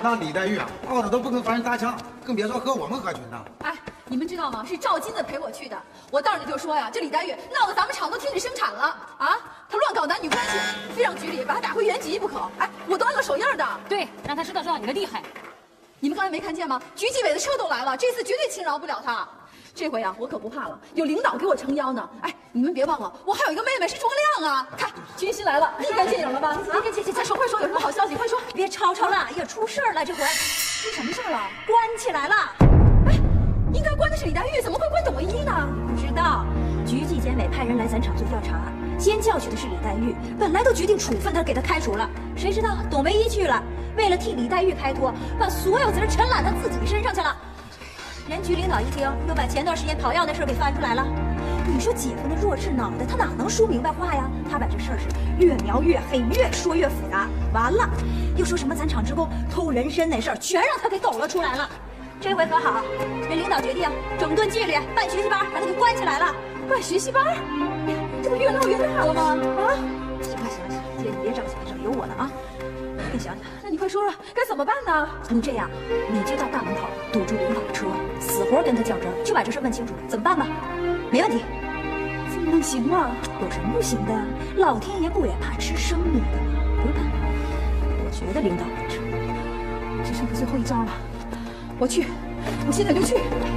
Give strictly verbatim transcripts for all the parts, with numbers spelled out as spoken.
那李黛玉啊，傲的都不跟凡人搭腔，更别说和我们合群呢。 哎，你们知道吗？是赵金子陪我去的。我当时就说呀，这李黛玉闹得咱们厂都停止生产了啊！她乱搞男女关系，非让局里把她打回原籍不可。哎，我都按个手印的。 对，让她知道知道你的厉害。 你们刚才没看见吗？局纪委的车都来了，这次绝对轻饶不了她。这回呀、啊，我可不怕了，有领导给我撑腰呢。哎，你们别忘了，我还有一个妹妹是诸葛亮啊！看，军师来了，立竿见影了吧？快快快快说快说，有什么好消息？快说！ 别吵吵了，也出事儿了，这回出什么事儿了？ 关起来了。 哎，应该关的是李黛玉，怎么会关董唯一呢？ 不知道，局纪检委派人来咱厂做调查，先叫去的是李黛玉，本来都决定处分她，给她开除了，谁知道董唯一去了，为了替李黛玉开脱，把所有责任全揽到自己身上去了。人局领导一听，又把前段时间跑药那事给翻出来了。你说姐夫那弱智脑袋，他哪能说明白话呀？他把这事儿是越描越黑，越说越复杂。完了，又说什么咱厂职工偷人参那事儿，全让他给抖了出来了。这回可好，人领导决定整顿纪律，办学习班，把他给关起来了。 办学习班？这不越闹越大了吗？啊！ 行了行了行了，姐你别着急，这有我呢啊。你想想， 那你快说说该怎么办呢？ 你这样，你就到大门口堵住领导的车，死活跟他较真，就把这事问清楚，怎么办吧？没问题。 这么能行吗？ 有什么不行的？老天爷不也怕吃生米的吗？不用怕，我觉得领导没事。 只剩下最后一招了，我去，我现在就去。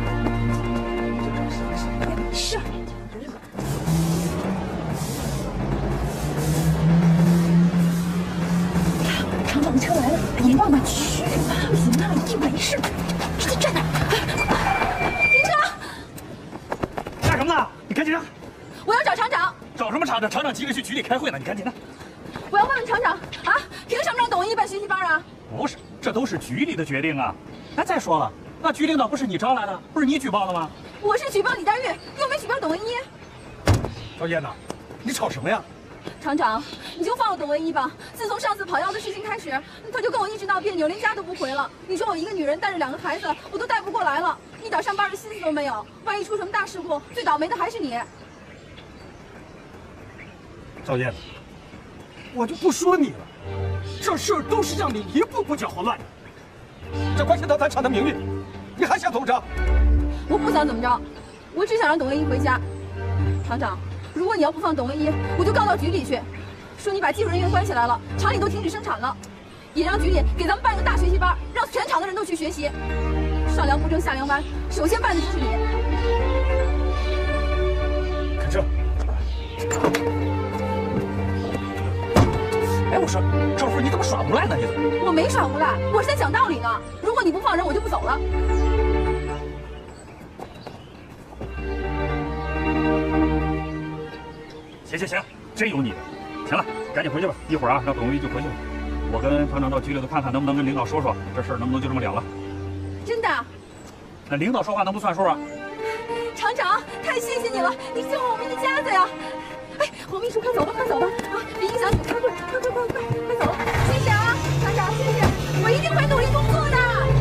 没事。厂长的车来了，你慢慢去吧。不行啊，一定没事。你站那儿， 停车！ 干什么呢？你赶紧让！ 我要找厂长。 找什么厂长？厂长急着去局里开会呢，你赶紧的。 我要问问厂长啊，凭什么让董唯一办学习班啊？ 不是，这都是局里的决定啊。哎，再说了，那局领导不是你招来的，不是你举报的吗？ 我是举报李黛玉，又没举报董唯一。 赵燕呐，你吵什么呀？ 厂长，你就放了董唯一吧。自从上次跑药的事情开始，他就跟我一直闹别扭，连家都不回了。你说我一个女人带着两个孩子，我都带不过来了，一点上班的心思都没有。万一出什么大事故，最倒霉的还是你。 赵燕，我就不说你了，这事儿都是让你一步步搅和乱的，这关系到咱厂的名誉，你还想怎么着？ 我不想怎么着，我只想让董唯一回家。厂长，如果你要不放董唯一，我就告到局里去，说你把技术人员关起来了，厂里都停止生产了，也让局里给咱们办个大学习班，让全厂的人都去学习。上梁不正下梁歪，首先办的就是你。 开车。 哎，我说赵夫人，你怎么耍无赖呢？你怎么？ 我没耍无赖，我是在讲道理呢。如果你不放人，我就不走了。 行行行，真有你的。行了，赶紧回去吧，一会儿啊，让董唯一就回去了。我跟厂长到局里头看看，能不能跟领导说说这事儿，能不能就这么了了？ 真的？ 那领导说话能不算数啊？ 厂长，太谢谢你了，你救了我们一家子呀！哎，黄秘书，快走吧，快走吧！啊，别影响你开会，快快快快快走！谢谢啊，厂长，谢谢，我一定会努力工作的。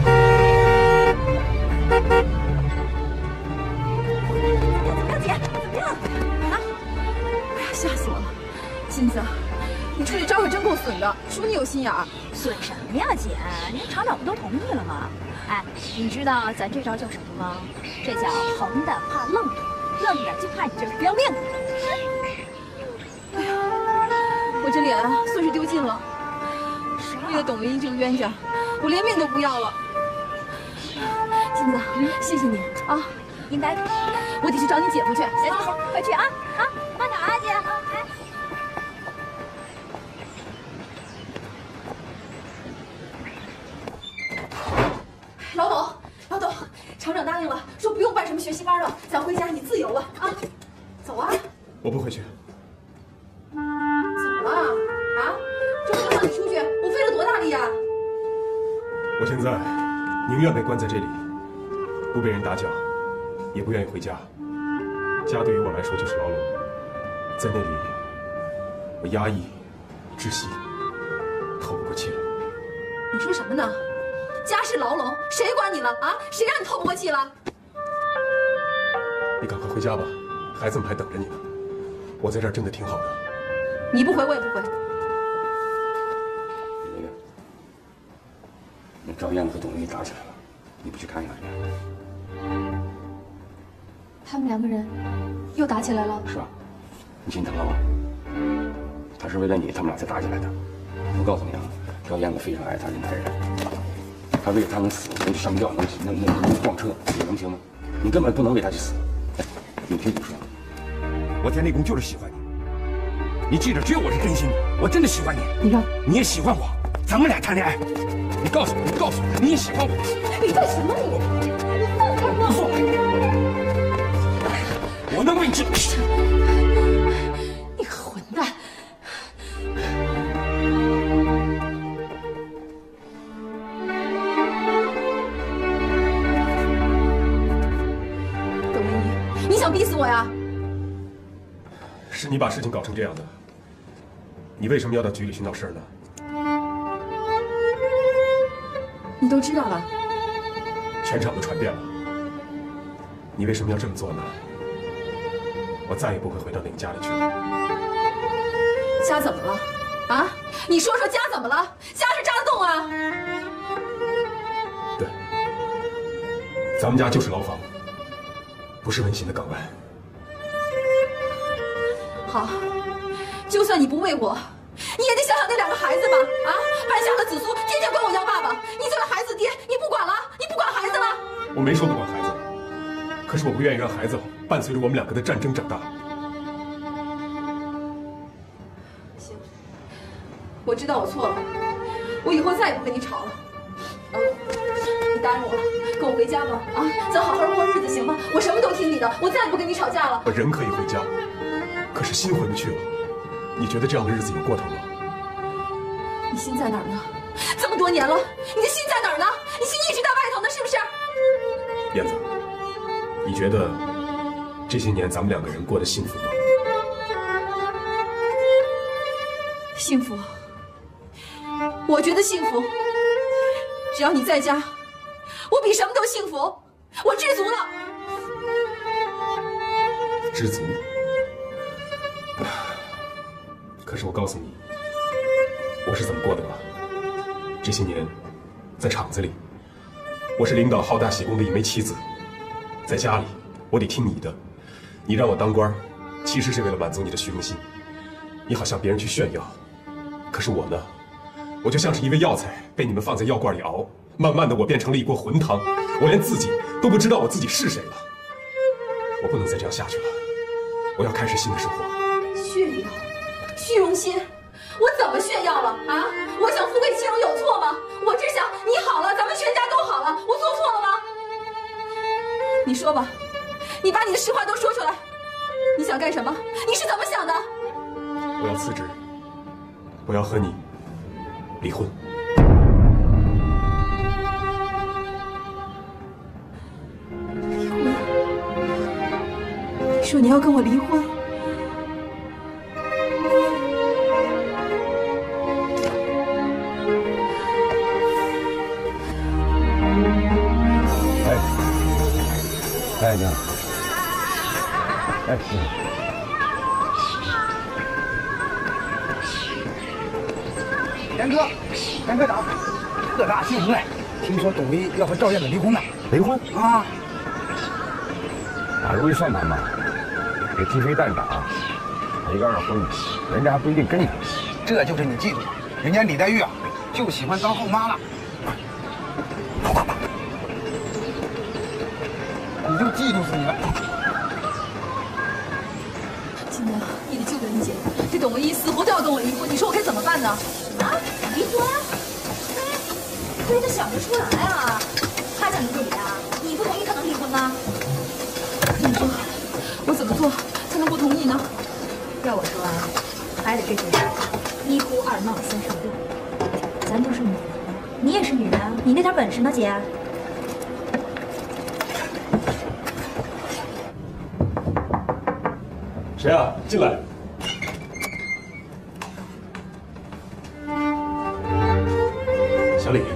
大姐，怎么样？啊？ 哎呀，吓死我了！金子，你出去招可真够损的，说你有心眼儿。 损什么呀，姐？人厂长不都同意了吗？哎，你知道咱这招叫什么吗？这叫横的怕愣的，愣的就怕你这个不要命的。 哎呀，我这脸啊，算是丢尽了。为了董唯一这个冤家，我连命都不要了。金子，谢谢你啊， 应该的。 我得去找你姐夫去。 行行行，快去啊啊，慢点啊，姐啊，哎。 老董，老董，厂长答应了，说不用办什么学习班了，咱回家你自由了啊！走啊！ 我不回去。 怎么了？啊？这不让你出去，我费了多大力呀！ 我现在宁愿被关在这里，不被人打搅，也不愿意回家。家对于我来说就是牢笼，在那里我压抑、窒息，透不过气来。 你说什么呢？家是牢笼，谁管你了啊？谁让你透不过气了？ 你赶快回家吧，孩子们还等着你呢。我在这儿真的挺好的。 你不回，我也不回。 嗯， 赵燕子和董文玉打起来了，你不去看一眼？ 他们两个人又打起来了。 是啊，你心疼了吗？他是为了你，他们俩才打起来的。我告诉你啊，赵燕子非常爱她的男人，她为了他能死，能去上吊，能能能能撞车，你能行吗？你根本不能为他去死。哎，你听我说，我田立功就是喜欢你，你记着，只有我是真心的，我真的喜欢你。 你让你也喜欢我，咱们俩谈恋爱。你告诉我，你告诉我，你也喜欢我。 你干什么你？你放开我！ 不我能为你治。 你混蛋！董文一，你想逼死我呀？ 是你把事情搞成这样的，你为什么要到局里去闹事呢？ 你都知道了， 全场都传遍了，你为什么要这么做呢？我再也不会回到那个家里去了。 家怎么了？啊？你说说家怎么了？家是扎的洞啊！ 对，咱们家就是牢房，不是温馨的港湾。 好，就算你不为我，你也得想想那两个孩子吧！啊，半夏和紫苏天天管我要爸爸，你作为孩子爹，你不管了？你不管孩子了？ 我没说不管孩子，可是我不愿意让孩子伴随着我们两个的战争长大。 行，我知道我错了，我以后再也不跟你吵了。老董，你答应我，跟我回家吧！啊，咱好好过日子行吗？我什么都听你的，我再也不跟你吵架了。 我人可以回家，可是心回不去了。你觉得这样的日子有过头吗？ 你心在哪儿呢？这么多年了，你的心在哪儿呢？你心一直在外头呢，是不是？ 燕子，你觉得这些年咱们两个人过得幸福吗？ 幸福，我觉得幸福。只要你在家，我比什么都幸福，我知足了。 知足。可是我告诉你，我是怎么过的吧？这些年，在厂子里，我是领导好大喜功的一枚棋子；在家里，我得听你的。你让我当官，其实是为了满足你的虚荣心。你好向别人去炫耀，可是我呢，我就像是一味药材，被你们放在药罐里熬，慢慢的我变成了一锅浑汤，我连自己都不知道我自己是谁了。我不能再这样下去了，我要开始新的生活。 炫耀，虚荣心，我怎么炫耀了啊？我想富贵其荣有错吗？我只想你好了，咱们全家都好了，我做错了吗？你说吧，你把你的实话都说出来，你想干什么？你是怎么想的？ 我要辞职，我要和你离婚。 离婚？你说你要跟我离婚？ 哎，你好。哎，你好。 田科，田科长，特大新闻！听说董威要和赵燕子离婚了。 离婚啊？ 哪容易算盘嘛？这鸡飞蛋打，一个二婚，人家还不一定跟着。 这就是你嫉妒，人家李黛玉啊，就喜欢当后妈了。你就嫉妒死你了。 金娘，你得救救你姐，这董文一死活都要跟我离婚，你说我该怎么办呢？ 啊，离婚？亏他想不出来啊！他想离婚你啊？你不同意他能离婚吗？ 你说我怎么做才能不同意呢？ 要我说啊，还得这句话：一哭二闹三上吊。咱都是女人，你也是女人，你那点本事呢，姐？ 谁啊？进来。小李。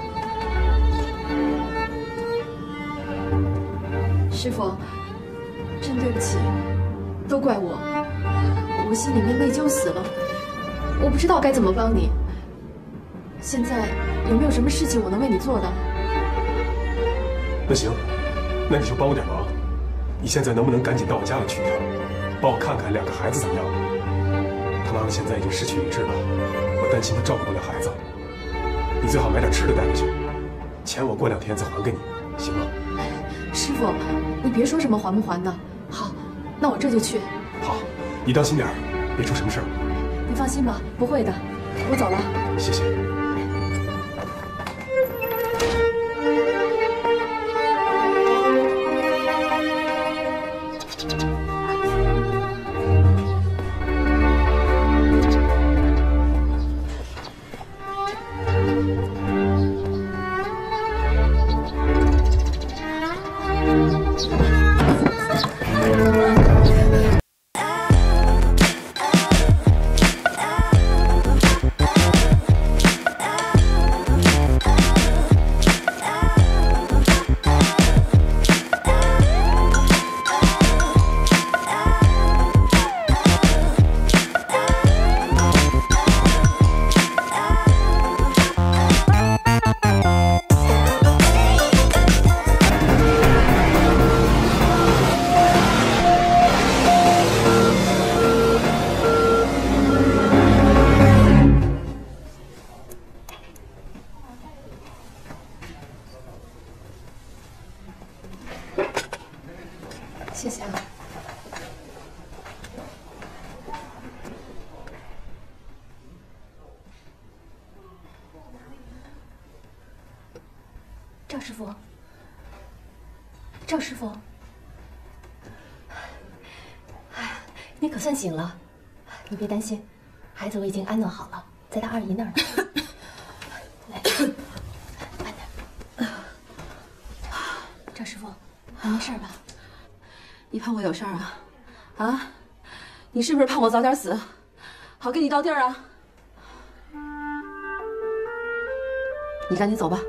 师傅，真对不起，都怪我，我心里面内疚死了，我不知道该怎么帮你， 现在有没有什么事情我能为你做的？ 那行，那你就帮我点忙。你现在能不能赶紧到我家里去一趟，帮我看看两个孩子怎么样？他妈妈现在已经失去理智了，我担心她照顾不了孩子。你最好买点吃的带回去，钱我过两天再还给你，行吗？ 师傅，你别说什么还不还的。好，那我这就去。 好，你当心点，别出什么事儿。 你放心吧，不会的。我走了。 谢谢。 谢谢啊。 赵师傅，赵师傅，哎，你可算醒了。你别担心，孩子我已经安顿好了，在他二姨那儿呢。来，慢点。赵师傅，你没事吧？ 你盼我有事儿啊？啊？你是不是盼我早点死，好给你倒地儿啊？你赶紧走吧。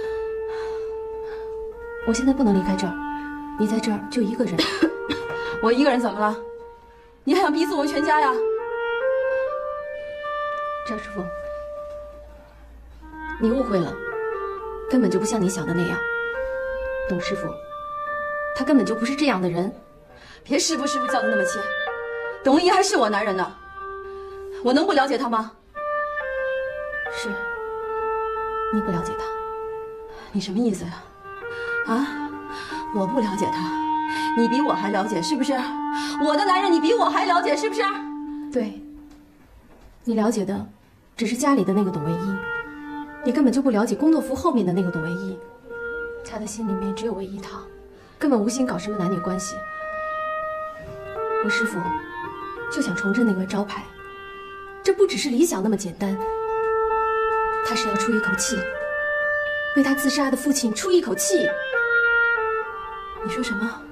我现在不能离开这儿，你在这儿就一个人。 我一个人怎么了？你还想逼死我们全家呀？ 赵师傅，你误会了，根本就不像你想的那样。董师傅，他根本就不是这样的人。 别师傅师傅叫的那么亲，董一还是我男人呢，我能不了解他吗？ 是，你不了解他。 你什么意思呀？啊，我不了解他，你比我还了解是不是？我的男人你比我还了解是不是？ 对，你了解的只是家里的那个董唯一，你根本就不了解工作服后面的那个董唯一，他的心里面只有唯一他，根本无心搞什么男女关系。我师父就想重振那块招牌，这不只是理想那么简单，他是要出一口气，为他自杀的父亲出一口气。 你说什么？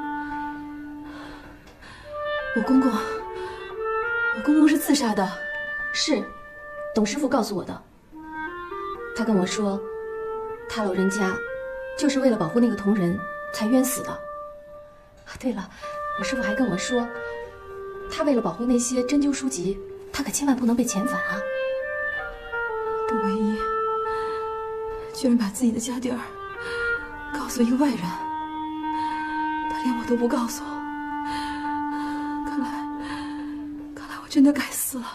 我公公，我公公是自杀的？ 是，董师傅告诉我的。他跟我说，他老人家就是为了保护那个同仁才冤死的。对了，我师傅还跟我说，他为了保护那些针灸书籍，他可千万不能被遣返啊。 董唯一居然把自己的家底儿告诉一个外人，他连我都不告诉，看来，看来我真的该死了。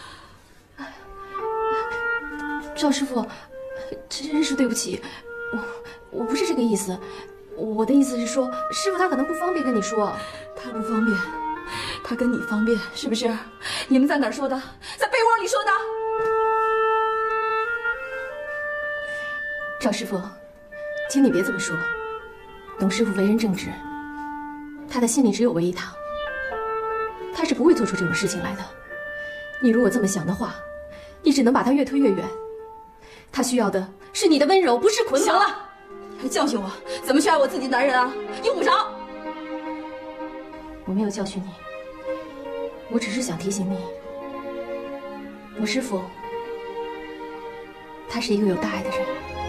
赵师傅，真是对不起，我我不是这个意思，我的意思是说，师傅他可能不方便跟你说。 他不方便，他跟你方便是不是？你们在哪儿说的？在被窝里说的。 赵师傅，请你别这么说。董师傅为人正直，他的心里只有唯一他，他是不会做出这种事情来的。你如果这么想的话，你只能把他越推越远。他需要的是你的温柔，不是捆绑。 行了，还教训我怎么去爱我自己的男人啊？用不着。 我没有教训你，我只是想提醒你，我师父，他是一个有大爱的人，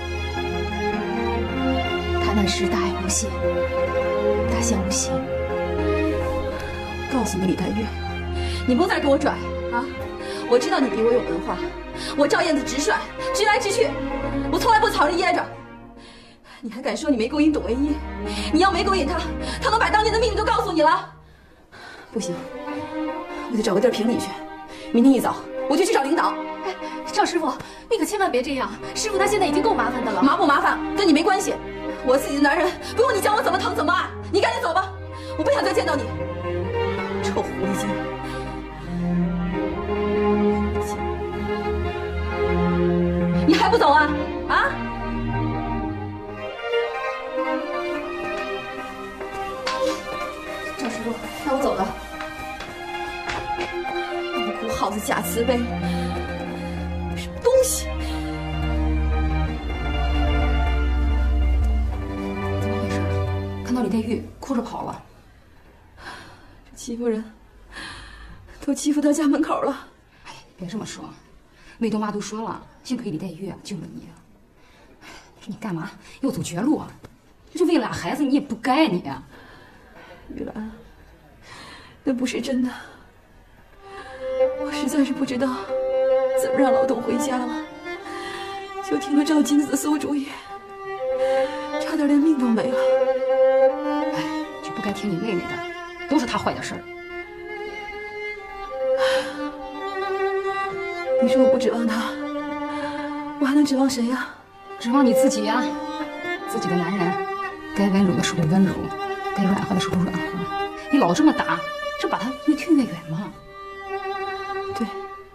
他那是大爱无限，大孝无形。 告诉你李黛玉，你不用再给我拽啊！ 我知道你比我有文化，我赵燕子直率，直来直去，我从来不藏着掖着。你还敢说你没勾引董唯一？你要没勾引他，他能把当年的秘密都告诉你了？不行，我得找个地儿评理去。明天一早我就去找领导。 哎，赵师傅，你可千万别这样，师傅他现在已经够麻烦的了。 麻不麻烦跟你没关系，我自己的男人不用你教我怎么疼怎么爱。你赶紧走吧，我不想再见到你，臭狐狸精。 你还不走啊？啊！赵师傅，那我走了。老虎耗子假慈悲，什么东西？ 怎么回事？看到李黛玉哭着跑了。 这欺负人，都欺负到家门口了。 哎，别这么说。 魏东妈都说了，幸亏李黛玉救了你。你干嘛要走绝路啊？就为了俩孩子，你也不该你。 玉兰，那不是真的。我实在是不知道怎么让老董回家了，就听了赵金子的馊主意，差点连命都没了。 哎，就不该听你妹妹的，都是她坏的事儿。 你说我不指望他，我还能指望谁呀？ 指望你自己呀！自己的男人，该温柔的时候温柔，该软和的时候软和。你老这么打，这把他越推越远嘛。 对，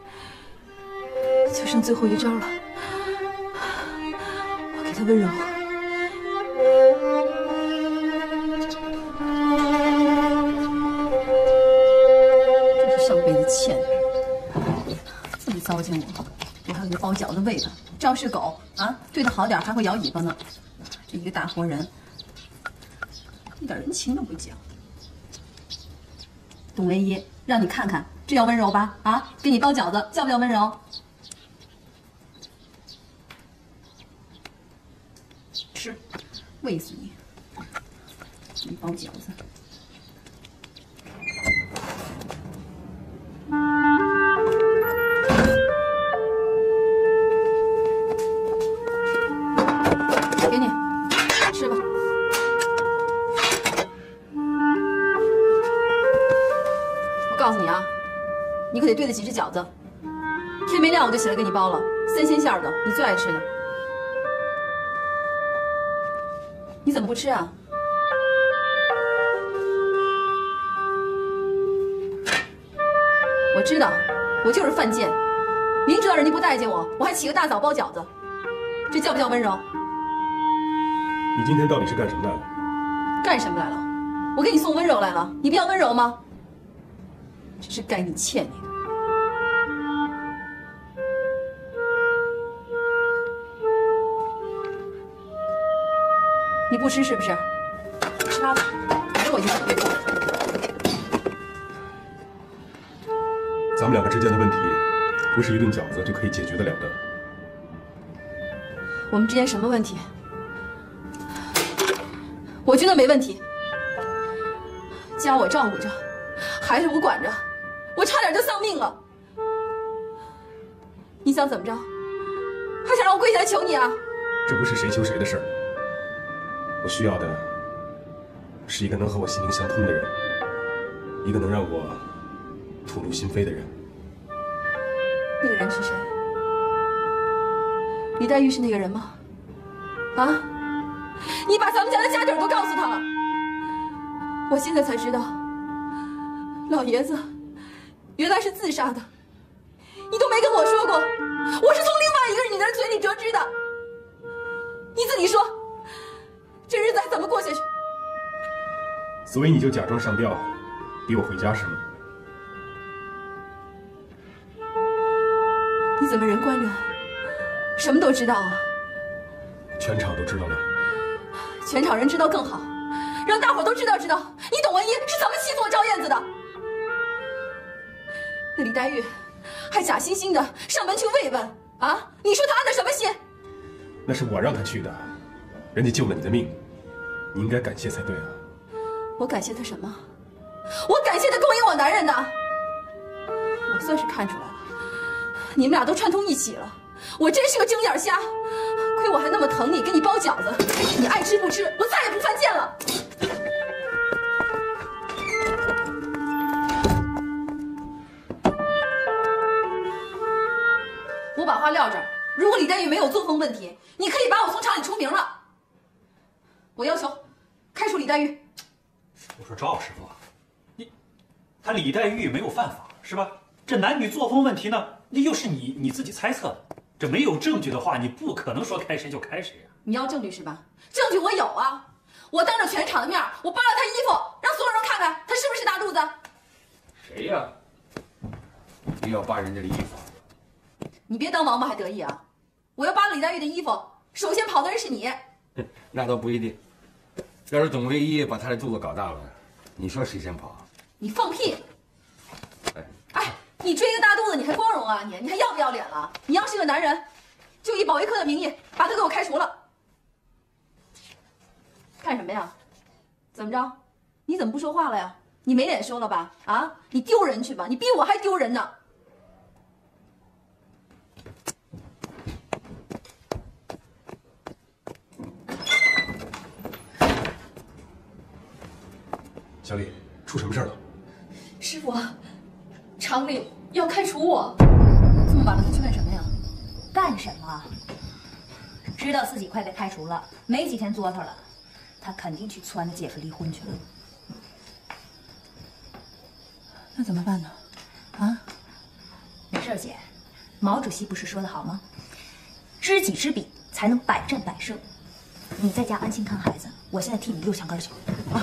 就剩最后一招了，我给他温柔。真是上辈子欠的。 糟践我，我还给他包饺子喂他。这要是狗啊，对他好点还会摇尾巴呢。这一个大活人，一点人情都不讲。董唯一，让你看看，这叫温柔吧？啊，给你包饺子，叫不叫温柔？吃，喂死你！给你包饺子。 给你吃吧。我告诉你啊，你可得对得起这饺子。天没亮我就起来给你包了，三鲜馅的，你最爱吃的。你怎么不吃啊？我知道，我就是犯贱，明知道人家不待见我，我还起个大早包饺子，这叫不叫温柔？ 你今天到底是干什么来了？ 干什么来了？我给你送温柔来了，你不要温柔吗？这是该你欠你的。你不吃是不是？吃拉倒，反正我已经准备过了。 咱们两个之间的问题，不是一顿饺子就可以解决得了的。 我们之间什么问题？ 我觉得没问题，家我照顾着，孩子我管着，我差点就丧命了。你想怎么着？还想让我跪下来求你啊？ 这不是谁求谁的事儿。我需要的是一个能和我心灵相通的人，一个能让我吐露心扉的人。 那个人是谁？李黛玉是那个人吗？啊？ 你把咱们家的家底儿都告诉他了，我现在才知道，老爷子原来是自杀的，你都没跟我说过，我是从另外一个女人嘴里得知的。你自己说，这日子还怎么过下去？ 所以你就假装上吊，逼我回家是吗？ 你怎么人关着，什么都知道啊？ 全场都知道了。 全场人知道更好，让大伙都知道知道你董文一是怎么欺负我赵燕子的。那李黛玉还假惺惺的上门去慰问啊！你说她安的什么心？ 那是我让她去的，人家救了你的命，你应该感谢才对啊。 我感谢她什么？我感谢她勾引我男人的。我算是看出来了， 你们俩都串通一起了，我真是个睁眼瞎。亏我还那么疼你，给你包饺子，你爱吃不吃，我再也不犯贱了。我把话撂这儿，如果李黛玉没有作风问题，你可以把我从厂里除名了。我要求开除李黛玉。 我说赵师傅，你，他李黛玉没有犯法是吧？这男女作风问题呢，那又是你你自己猜测的。这没有证据的话，你不可能说开谁就开谁啊！ 你要证据是吧？证据我有啊！我当着全场的面，我扒了他衣服，让所有人看看他是不是大肚子。 谁呀？你要扒人家的衣服？ 你别当王八还得意啊！我要扒了李黛玉的衣服，首先跑的人是你。 那倒不一定。要是董唯一把他的肚子搞大了，你说谁先跑？ 你放屁！ 哎， 哎，你追个大肚子，你还光荣啊？你你还要不要脸了？你要是个男人，就以保卫科的名义把他给我开除了。看什么呀？怎么着？你怎么不说话了呀？你没脸说了吧？啊，你丢人去吧！你比我还丢人呢！ 小李，出什么事了？ 师傅，厂里要开除我。这么晚了，他去干什么呀？ 干什么？知道自己快被开除了，没几天作头了，他肯定去撺掇姐夫离婚去了。 那怎么办呢？啊？ 没事，姐，毛主席不是说得好吗？知己知彼，才能百战百胜。你在家安心看孩子，我现在替你溜墙根去。啊！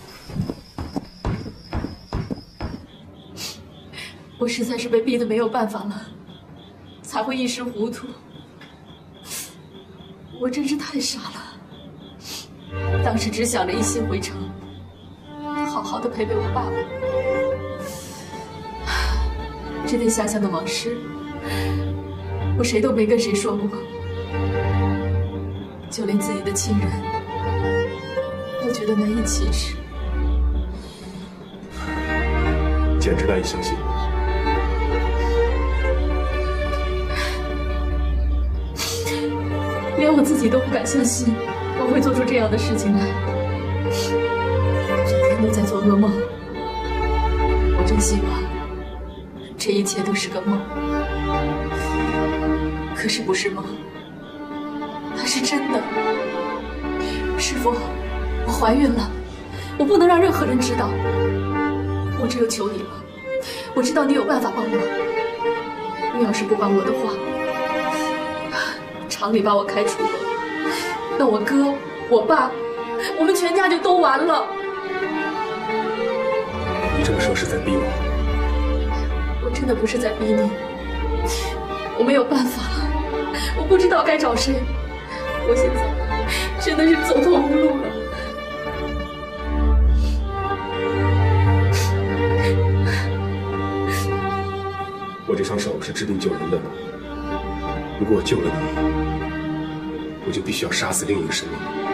我实在是被逼得没有办法了，才会一时糊涂。我真是太傻了，当时只想着一心回城，好好的陪陪我爸爸。这点遐想的往事，我谁都没跟谁说过，就连自己的亲人都觉得难以启齿， 简直难以相信。 连我自己都不敢相信我会做出这样的事情来，整天都在做噩梦。我真希望这一切都是个梦，可是不是梦，它是真的。师傅，我怀孕了，我不能让任何人知道，我只有求你了。我知道你有办法帮我，你要是不帮我的话，厂里把我开除了，那我哥、我爸，我们全家就都完了。 你这么说是在逼我？ 我真的不是在逼你，我没有办法了，我不知道该找谁，我现在真的是走投无路了。 我这双手是治病救人的，如果我救了你，我就必须要杀死另一个生命。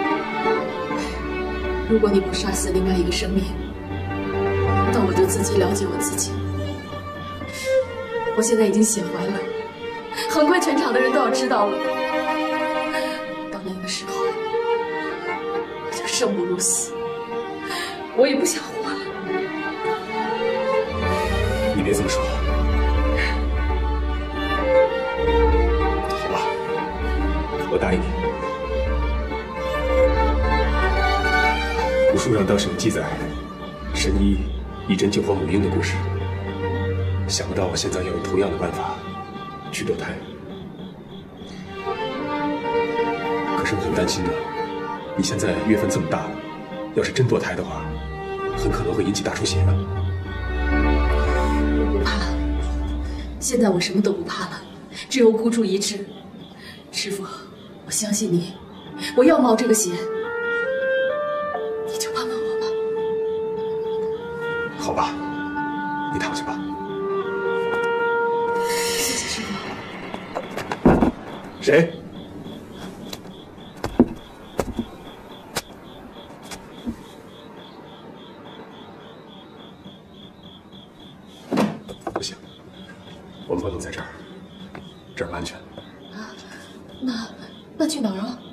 如果你不杀死另外一个生命，那我就自己了解我自己。我现在已经血怀了，很快全场的人都要知道了。到那个时候，我就生不如死，我也不想活了。 你别这么说。好吧，我答应你。古书上当时有记载，神医一针救活母婴的故事。想不到我现在要用同样的办法去堕胎。可是我很担心呢，你现在月份这么大了，要是真堕胎的话，很可能会引起大出血的。 我不怕，现在我什么都不怕了，只有孤注一掷。师傅，我相信你，我要冒这个险，你就帮帮我吧。 好吧，你躺下吧。 谢谢师傅。 谁？不行，我们不能在这儿。 这儿安全。 啊，那那去哪儿啊？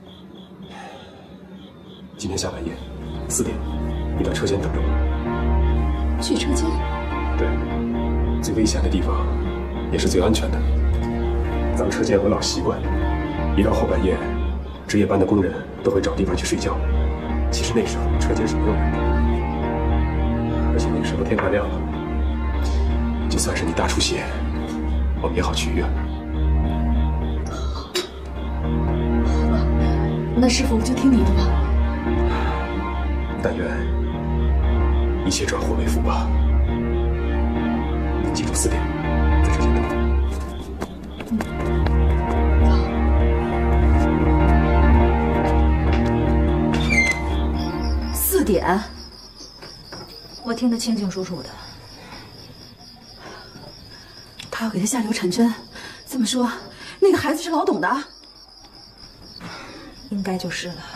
今天下半夜四点，你到车间等着我。 去车间？ 对，最危险的地方，也是最安全的。咱们车间有个老习惯，一到后半夜，值夜班的工人都会找地方去睡觉。其实那时候车间是没有人的，而且那个时候天快亮了，就算是你大出血，我们也好去医院。 好吧，那师傅就听你的吧。 但愿一切转祸为福吧。记住四点在车间等我。 四点， 我听得清清楚楚的。 他要给他下流产针，这么说，那个孩子是老董的？ 应该就是了。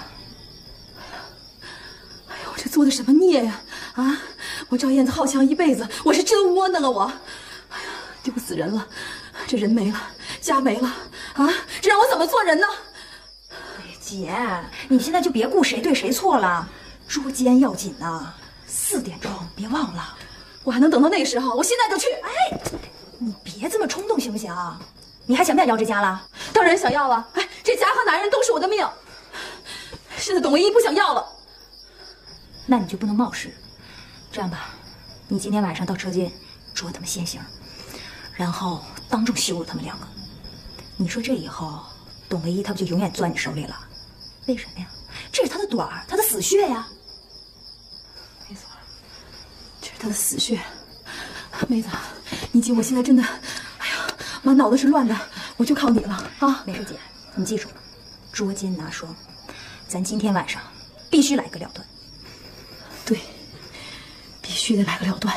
哎呦，我这做的什么孽呀！啊，我赵燕子好强一辈子，我是真窝囊啊我！哎呀，丢死人了，这人没了，家没了，啊，这让我怎么做人呢？ 姐，你现在就别顾谁对谁错了，捉奸要紧呐！四点钟别忘了， 我还能等到那个时候？我现在就去！ 哎，你别这么冲动行不行？你还想不想要这家了？ 当然想要了！哎，这家和男人都是我的命。现在董唯一不想要了， 那你就不能冒失。这样吧，你今天晚上到车间捉他们现行，然后当众羞辱他们两个。你说这以后，董唯一他不就永远攥你手里了？为什么呀？这是他的短儿，他的死穴呀。 没错，这是他的死穴。妹子，你姐我现在真的，哎呀，满脑子是乱的，我就靠你了啊！ 没事，姐，你记住，捉奸拿双，咱今天晚上必须来个了断。 对，必须得来个了断。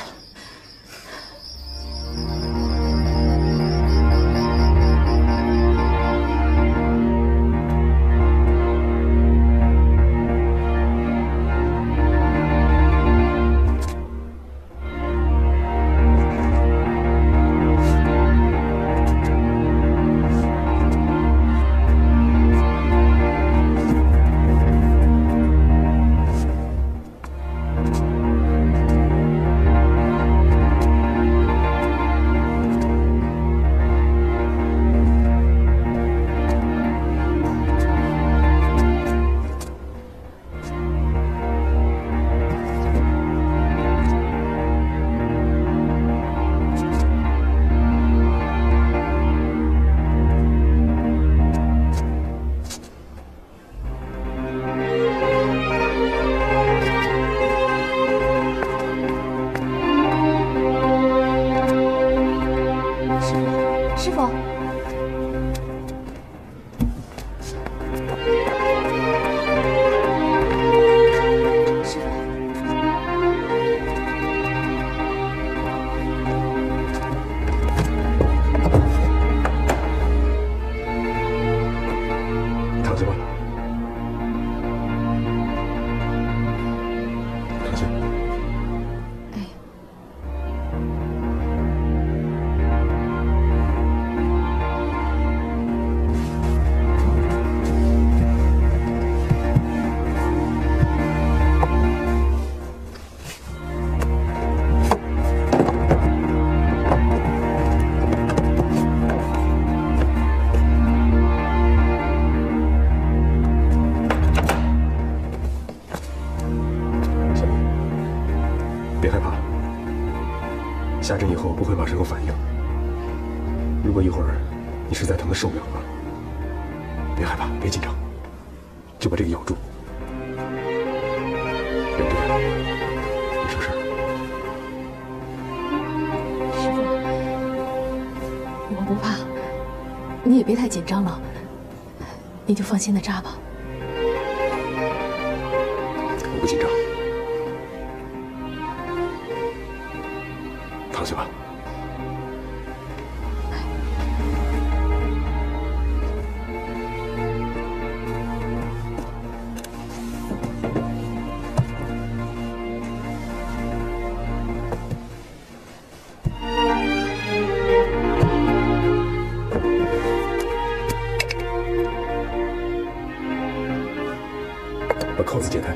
下针以后不会马上有反应。如果一会儿你实在疼得受不了了，别害怕，别紧张，就把这个咬住，忍着点，别出事。 师傅，我不怕，你也别太紧张了，你就放心的扎吧。 我不紧张。 躺下吧。 开。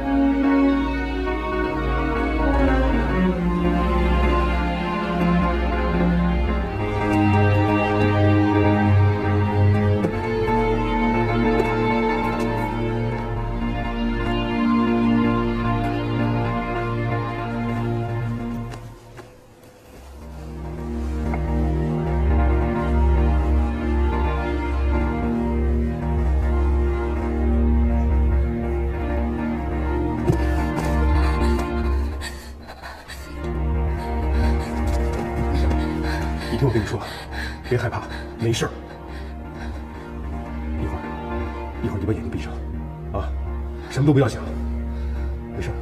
你听我跟你说，别害怕，没事儿。一会儿，一会儿你把眼睛闭上，啊，什么都不要想，没事儿。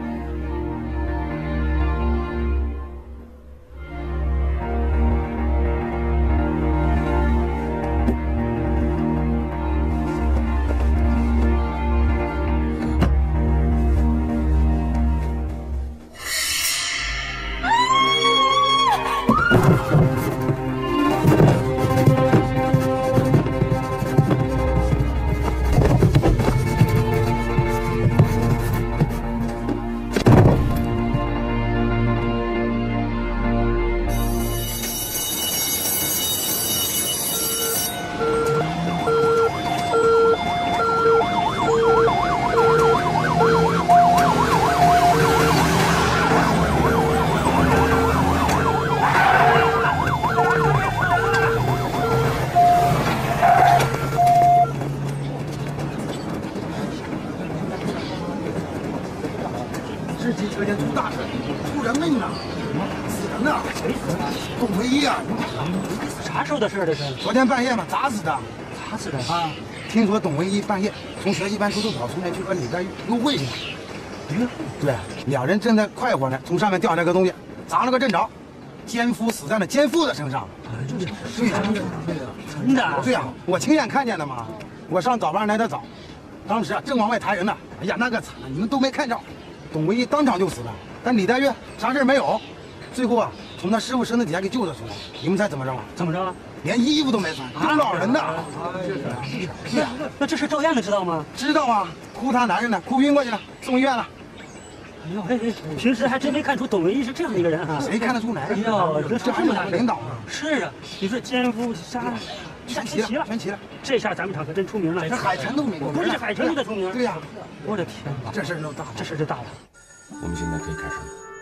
这几车间出大事，出人命了！死人了！谁死了？董唯一啊！ 啥时候的事这是？ 昨天半夜嘛，砸死的。 砸死的啊！ 听说董唯一半夜从学习班偷偷跑出来去和李黛玉幽会去了。 约会？ 对，两人正在快活呢，从上面掉下来个东西，砸了个正着，奸夫死在了奸妇的身上。对呀， 真的？ 对呀，我亲眼看见的嘛。我上早班来的早，当时啊正往外抬人呢。哎呀，那个惨，你们都没看着。董唯一当场就死了，但李黛玉啥事没有。最后啊，从他师傅身子底下给救了出来。你们猜怎么着啊？ 怎么着？ 连衣服都没穿，丢老人的。 是啊，那这事赵燕子知道吗？ 知道啊，哭他男人呢，哭晕过去了，送医院了。 哎呦，哎哎，平时还真没看出董唯一是这样的一个人啊！ 谁看得出来？ 哎呦，这这还有领导呢。 是啊，你说奸夫杀， 全齐了，全齐了。 这下咱们厂可真出名了。 这海城都没过， 不是海城都得出名。 对呀， 我的天哪， 这事儿都大了， 这事就大了。 我们现在可以开始了。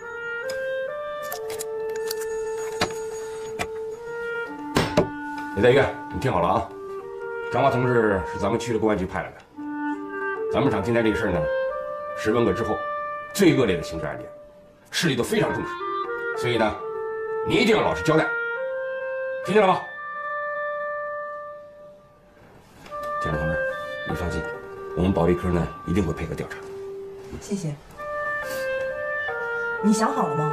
李黛玉，你听好了啊，张华同志是咱们区的公安局派来的。咱们厂今天这个事儿呢，是文革之后最恶劣的刑事案件，市里都非常重视，所以呢，你一定要老实交代，听见了吗？检察同志，你放心，我们保卫科呢一定会配合调查。 谢谢。你想好了吗？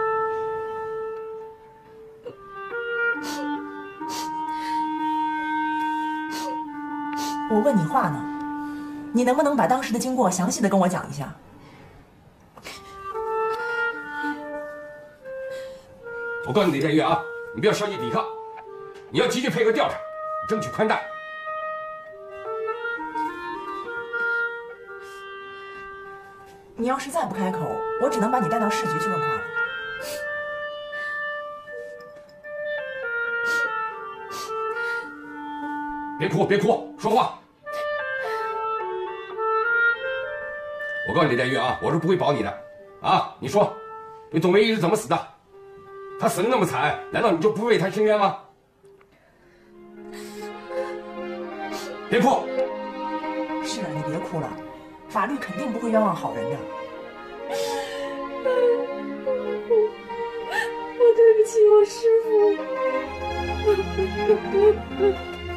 我问你话呢，你能不能把当时的经过详细的跟我讲一下？ 我告诉你，李黛玉啊，你不要消极抵抗，你要积极配合调查，争取宽大。 你要是再不开口，我只能把你带到市局去问话了。 别哭，别哭，说话。我告诉你，李黛玉啊，我是不会保你的，啊，你说，这董唯一是怎么死的？他死得那么惨，难道你就不为他伸冤吗？别哭。 是啊，你别哭了，法律肯定不会冤枉好人的。 我对不起我师父。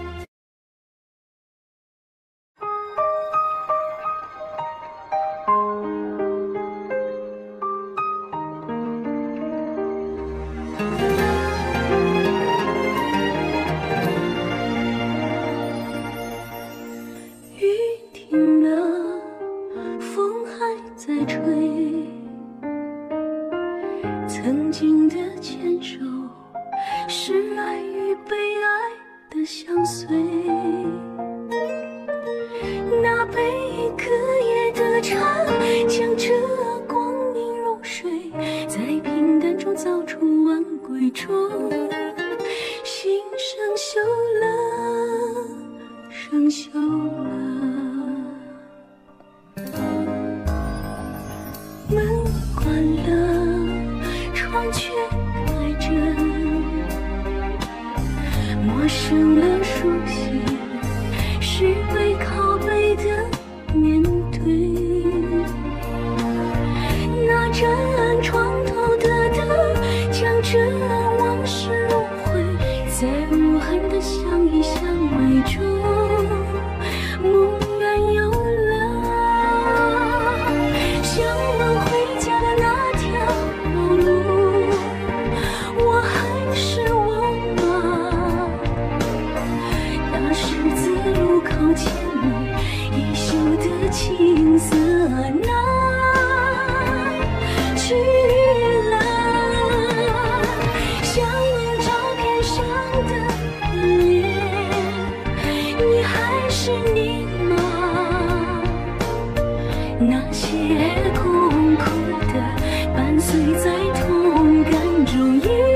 曾经的牵手，是爱与被爱的相随。那被一个夜的长，将这光阴如水，在平淡中造出万贵重。心生锈了，生锈了。门关了，窗却开着，陌生了，熟悉是背靠背的面对。那盏床头的灯，将这往事如灰，在无痕的相依相偎中，梦远有了。向往回家的那条老路，我还是我吗？那十字路口前面衣袖的青涩那去了，想念照片上的脸，你还是你吗？那些痛苦的伴随在痛感中。